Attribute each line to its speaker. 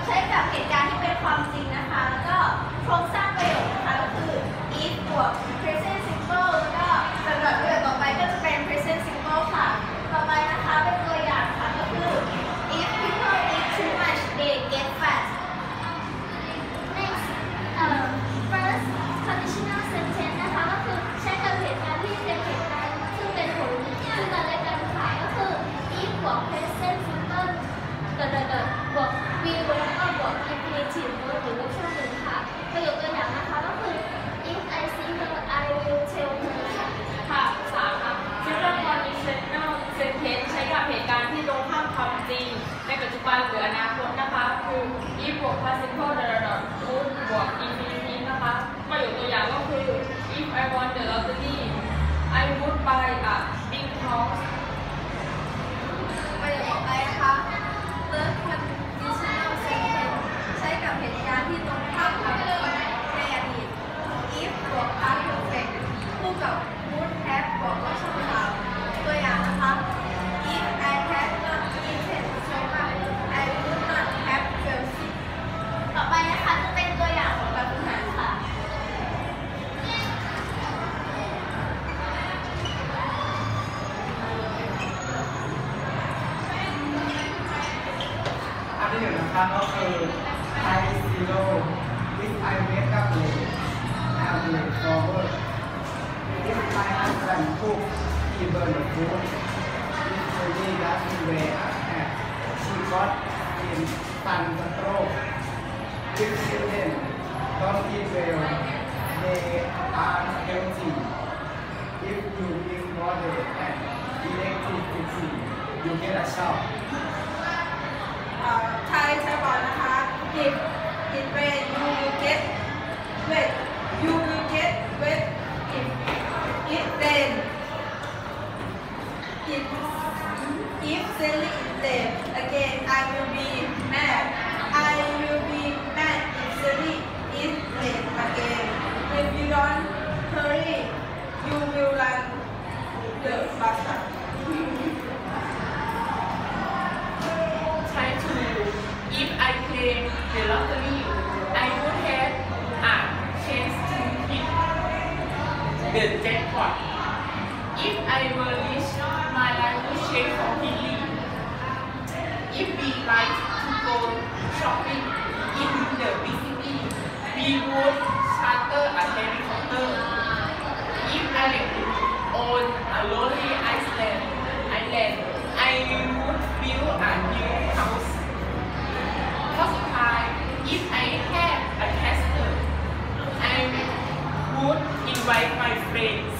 Speaker 1: ใช้กับเหตุการณ์ที่เป็นความจริงนะคะแล้วก็โครงสร้างประโยคนะคะก็คือ if บวก present simple แล้วก็สำหรับประโยคต่อไปก็จะเป็น present simple ค่ะต่อไปนะคะเป็นตัวอย่างค่ะก็คือ if people eat too much they get fat
Speaker 2: next first conditional sentence นะคะก็คือใช้กับเหตุการณ์ที่เป็นเหตุการณ์ซึ่งเป็นผลซึ่งกันและกันค่ะก็คือ if บวก present simple บวก will แล้วก็บวก infinitive verb หรือ verb ช่วงหนึ่งค่ะประโยคตัวอย่างนะคะก็คือ if I see her I will tell her
Speaker 3: ค่ะ3ค่ะ simple conditional sentence ใช้กับเหตุการณ์ที่ตรงข้ามความจริงในปัจจุบันหรืออนาคตนะคะคือ if บวก past simple would บวก infinitive นะคะประโยคตัวอย่างก็คือ if I won the lottery I would buy a big house
Speaker 1: ประโยคต่อไปนะคะ third conditional sentence ใช้กับเหตุการณ์ที่ตรงข้ามความจริงในอดีต if บวก past perfect คู่กับ would have บวกก็ช่องเราตัวอย่างนะคะ if I had not eaten so much I would not have felt sick ต่อไปนะคะจะเป็นตัวอย่างของการฝึกหัดค่ะ
Speaker 4: อันที่หนึ่งนะครับก็คือ I zero if I wake up late I am late for work if my husband cook he burn the food if Julie doesn't wear a hat she got in sunstroke if children don't eat well they are healthy if you give water and electricity you get a shock
Speaker 1: Thai ใช้ก่อนนะคะ if it rain you will get wet you will get wet if it rain if Sally is late again I will be mad I will be mad if Sally is late again if you don't hurry you will run the bus
Speaker 3: Try to if I play the lottery I would have a chance to hit the jackpot if I were rich my life would change completely if we like to go shopping in the big city we would charter a helicopter if Alex owned a lonely island I would build a new house ข้อสุดท้าย if I had a castle I would invite my friends